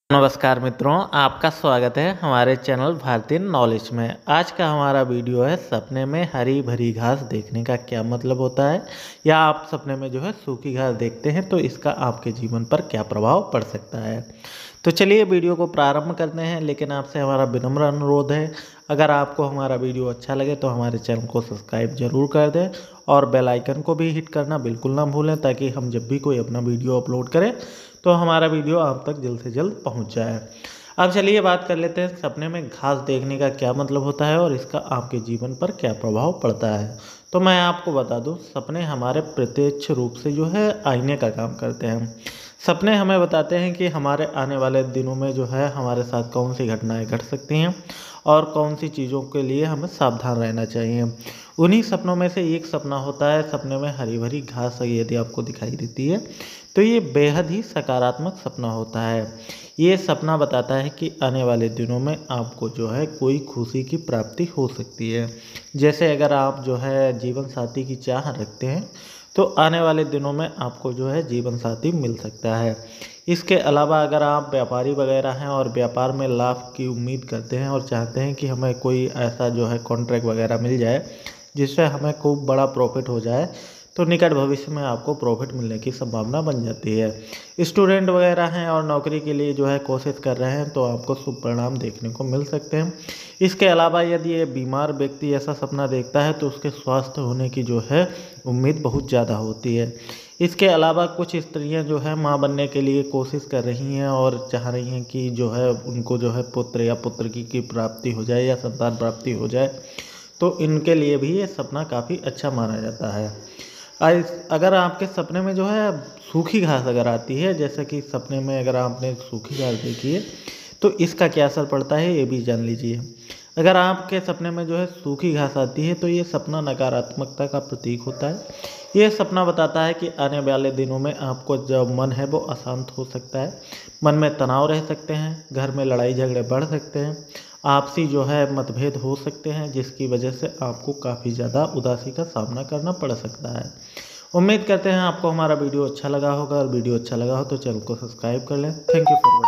नमस्कार मित्रों, आपका स्वागत है हमारे चैनल भारतीय नॉलेज में। आज का हमारा वीडियो है सपने में हरी भरी घास देखने का क्या मतलब होता है, या आप सपने में जो है सूखी घास देखते हैं तो इसका आपके जीवन पर क्या प्रभाव पड़ सकता है। तो चलिए वीडियो को प्रारंभ करते हैं, लेकिन आपसे हमारा विनम्र अनुरोध है, अगर आपको हमारा वीडियो अच्छा लगे तो हमारे चैनल को सब्सक्राइब जरूर कर दें और बेल आइकन को भी हिट करना बिल्कुल ना भूलें, ताकि हम जब भी कोई अपना वीडियो अपलोड करें तो हमारा वीडियो आप तक जल्द से जल्द पहुंच जाए। अब चलिए बात कर लेते हैं सपने में घास देखने का क्या मतलब होता है और इसका आपके जीवन पर क्या प्रभाव पड़ता है। तो मैं आपको बता दूं, सपने हमारे प्रत्यक्ष रूप से जो है आईने का काम करते हैं। सपने हमें बताते हैं कि हमारे आने वाले दिनों में जो है हमारे साथ कौन सी घटनाएं घट सकती हैं और कौन सी चीज़ों के लिए हमें सावधान रहना चाहिए। उन्हीं सपनों में से एक सपना होता है, सपने में हरी भरी घास यदि आपको दिखाई देती है तो ये बेहद ही सकारात्मक सपना होता है। ये सपना बताता है कि आने वाले दिनों में आपको जो है कोई खुशी की प्राप्ति हो सकती है। जैसे अगर आप जो है जीवन साथी की चाह रखते हैं तो आने वाले दिनों में आपको जो है जीवन साथी मिल सकता है। इसके अलावा अगर आप व्यापारी वगैरह हैं और व्यापार में लाभ की उम्मीद करते हैं और चाहते हैं कि हमें कोई ऐसा जो है कॉन्ट्रैक्ट वगैरह मिल जाए जिससे हमें खूब बड़ा प्रॉफिट हो जाए, तो निकट भविष्य में आपको प्रॉफिट मिलने की संभावना बन जाती है। स्टूडेंट वगैरह हैं और नौकरी के लिए जो है कोशिश कर रहे हैं तो आपको शुभ परिणाम देखने को मिल सकते हैं। इसके अलावा यदि ये बीमार व्यक्ति ऐसा सपना देखता है तो उसके स्वस्थ होने की जो है उम्मीद बहुत ज़्यादा होती है। इसके अलावा कुछ स्त्रियां जो है माँ बनने के लिए कोशिश कर रही हैं और चाह रही हैं कि जो है उनको जो है पुत्र या पुत्र की प्राप्ति हो जाए या संतान प्राप्ति हो जाए, तो इनके लिए भी ये सपना काफ़ी अच्छा माना जाता है। अगर आपके सपने में जो है सूखी घास अगर आती है, जैसे कि सपने में अगर आपने सूखी घास देखी है तो इसका क्या असर पड़ता है ये भी जान लीजिए। अगर आपके सपने में जो है सूखी घास आती है तो ये सपना नकारात्मकता का प्रतीक होता है। ये सपना बताता है कि आने वाले दिनों में आपको जो मन है वो अशांत हो सकता है, मन में तनाव रह सकते हैं, घर में लड़ाई झगड़े बढ़ सकते हैं, आपसी जो है मतभेद हो सकते हैं, जिसकी वजह से आपको काफ़ी ज़्यादा उदासी का सामना करना पड़ सकता है। उम्मीद करते हैं आपको हमारा वीडियो अच्छा लगा होगा, और वीडियो अच्छा लगा हो तो चैनल को सब्सक्राइब कर लें। Thank you for watching.